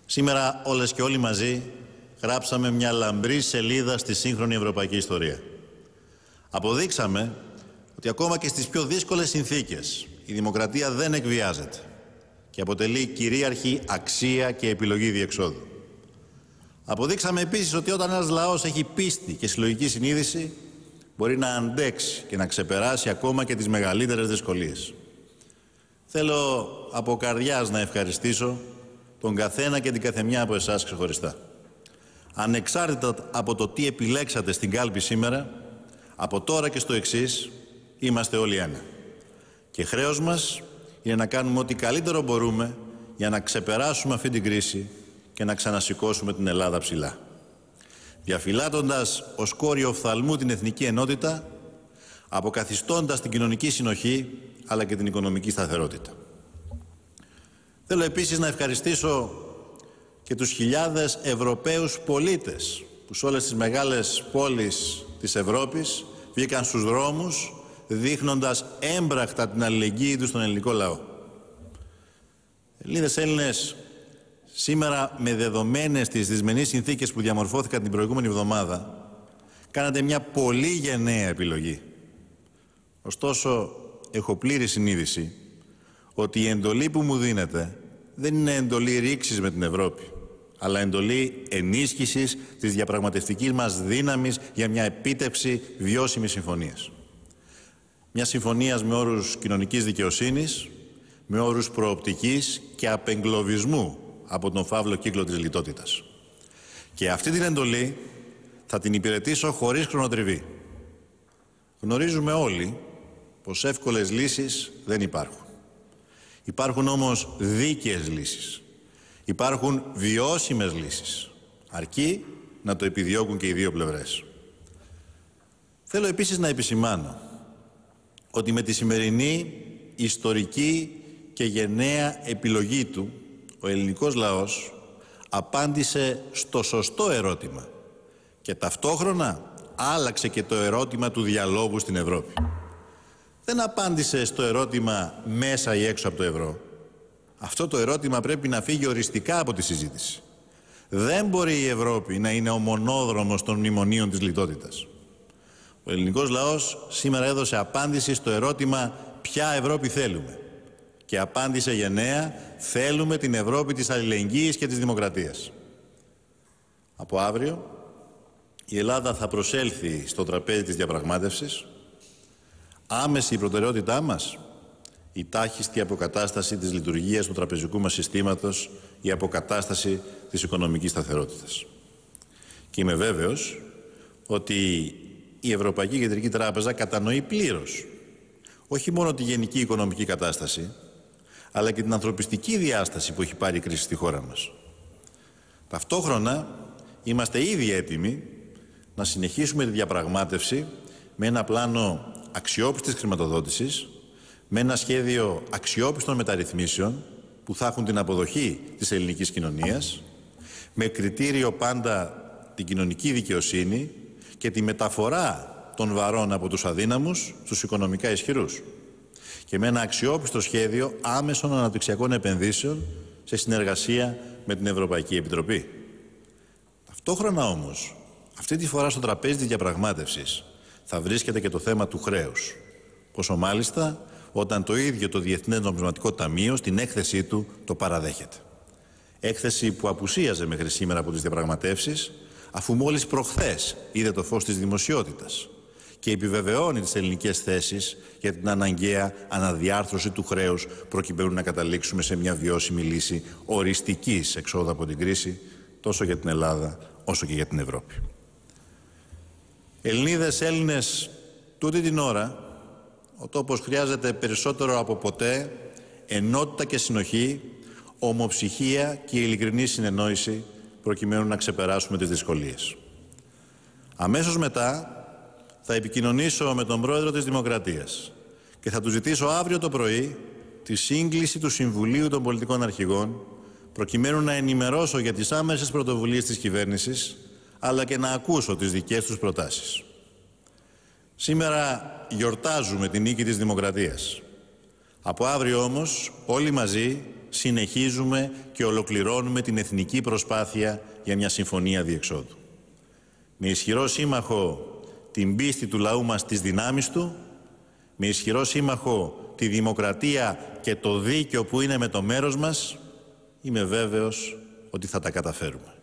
Σήμερα όλες και όλοι μαζί γράψαμε μια λαμπρή σελίδα στη σύγχρονη ευρωπαϊκή ιστορία. Αποδείξαμε ότι ακόμα και στις πιο δύσκολες συνθήκες η δημοκρατία δεν εκβιάζεται και αποτελεί κυρίαρχη αξία και επιλογή διεξόδου. Αποδείξαμε επίσης ότι όταν ένας λαός έχει πίστη και συλλογική συνείδηση μπορεί να αντέξει και να ξεπεράσει ακόμα και τις μεγαλύτερες δυσκολίες. Θέλω από καρδιάς να ευχαριστήσω τον καθένα και την καθεμιά από εσάς ξεχωριστά. Ανεξάρτητα από το τι επιλέξατε στην κάλπη σήμερα, από τώρα και στο εξής, είμαστε όλοι ένα. Και χρέος μας είναι να κάνουμε ό,τι καλύτερο μπορούμε για να ξεπεράσουμε αυτή την κρίση και να ξανασηκώσουμε την Ελλάδα ψηλά. Διαφυλάττοντας ως κόριο οφθαλμού την εθνική ενότητα, αποκαθιστώντας την κοινωνική συνοχή αλλά και την οικονομική σταθερότητα. Θέλω επίσης να ευχαριστήσω και τους χιλιάδες Ευρωπαίους πολίτες που σε όλες τις μεγάλες πόλεις της Ευρώπης βγήκαν στους δρόμους δείχνοντας έμπρακτα την αλληλεγγύη τους στον ελληνικό λαό. Ελληνίδες, Έλληνες, σήμερα με δεδομένες τις δυσμενείς συνθήκες που διαμορφώθηκαν την προηγούμενη εβδομάδα, κάνατε μια πολύ γενναία επιλογή. Ωστόσο, έχω πλήρη συνείδηση ότι η εντολή που μου δίνεται δεν είναι εντολή ρήξης με την Ευρώπη, αλλά εντολή ενίσχυσης της διαπραγματευτικής μας δύναμης για μια επίτευξη βιώσιμης συμφωνίας. Μια συμφωνίας με όρους κοινωνικής δικαιοσύνης, με όρους προοπτικής και απεγκλωβισμού από τον φαύλο κύκλο της λιτότητας. Και αυτή την εντολή θα την υπηρετήσω χωρίς χρονοτριβή. Γνωρίζουμε όλοι πως εύκολες λύσεις δεν υπάρχουν. Υπάρχουν όμως δίκαιες λύσεις. Υπάρχουν βιώσιμες λύσεις. Αρκεί να το επιδιώκουν και οι δύο πλευρές. Θέλω επίσης να επισημάνω ότι με τη σημερινή ιστορική και γενναία επιλογή του, ο ελληνικός λαός απάντησε στο σωστό ερώτημα και ταυτόχρονα άλλαξε και το ερώτημα του διαλόγου στην Ευρώπη. Δεν απάντησε στο ερώτημα μέσα ή έξω από το ευρώ. Αυτό το ερώτημα πρέπει να φύγει οριστικά από τη συζήτηση. Δεν μπορεί η Ευρώπη να είναι ο μονόδρομος των μνημονίων της λιτότητας. Ο ελληνικός λαός σήμερα έδωσε απάντηση στο ερώτημα ποια Ευρώπη θέλουμε. Και απάντησε γενναία, θέλουμε την Ευρώπη της αλληλεγγύης και της δημοκρατίας. Από αύριο η Ελλάδα θα προσέλθει στο τραπέζι της διαπραγμάτευσης. Άμεση η προτεραιότητά μας, η τάχιστη αποκατάσταση της λειτουργίας του τραπεζικού μας συστήματος, η αποκατάσταση της οικονομικής σταθερότητας. Και είμαι βέβαιος ότι η Ευρωπαϊκή Κεντρική Τράπεζα κατανοεί πλήρως όχι μόνο τη γενική οικονομική κατάσταση, αλλά και την ανθρωπιστική διάσταση που έχει πάρει η κρίση στη χώρα μας. Ταυτόχρονα είμαστε ήδη έτοιμοι να συνεχίσουμε τη διαπραγμάτευση με ένα πλάνο αξιόπιστης χρηματοδότησης, με ένα σχέδιο αξιόπιστων μεταρρυθμίσεων που θα έχουν την αποδοχή της ελληνικής κοινωνίας, με κριτήριο πάντα την κοινωνική δικαιοσύνη και τη μεταφορά των βαρών από τους αδύναμους στους οικονομικά ισχυρούς και με ένα αξιόπιστο σχέδιο άμεσων αναπτυξιακών επενδύσεων σε συνεργασία με την Ευρωπαϊκή Επιτροπή. Ταυτόχρονα όμως, αυτή τη φορά στο τραπέζι της διαπραγμάτευσης θα βρίσκεται και το θέμα του χρέους. Πόσο μάλιστα όταν το ίδιο το Διεθνές Νομισματικό Ταμείο στην έκθεσή του το παραδέχεται. Έκθεση που απουσίαζε μέχρι σήμερα από τις διαπραγματεύσεις, αφού μόλις προχθές είδε το φως της δημοσιότητας και επιβεβαιώνει τις ελληνικές θέσεις για την αναγκαία αναδιάρθρωση του χρέους προκειμένου να καταλήξουμε σε μια βιώσιμη λύση οριστικής εξόδου από την κρίση τόσο για την Ελλάδα όσο και για την Ευρώπη. Ελληνίδες, Έλληνες, τούτη την ώρα ο τόπος χρειάζεται περισσότερο από ποτέ ενότητα και συνοχή, ομοψυχία και ειλικρινή συνεννόηση προκειμένου να ξεπεράσουμε τις δυσκολίες. Αμέσως μετά θα επικοινωνήσω με τον Πρόεδρο της Δημοκρατίας και θα του ζητήσω αύριο το πρωί τη σύγκληση του Συμβουλίου των Πολιτικών Αρχηγών προκειμένου να ενημερώσω για τις άμεσες πρωτοβουλίες της κυβέρνησης αλλά και να ακούσω τις δικές τους προτάσεις. Σήμερα γιορτάζουμε την νίκη της δημοκρατίας. Από αύριο όμως όλοι μαζί συνεχίζουμε και ολοκληρώνουμε την εθνική προσπάθεια για μια συμφωνία διεξόδου. Με ισχυρό σύμμαχο την πίστη του λαού μας στις δυνάμεις του, με ισχυρό σύμμαχο τη δημοκρατία και το δίκαιο που είναι με το μέρος μας, είμαι βέβαιος ότι θα τα καταφέρουμε.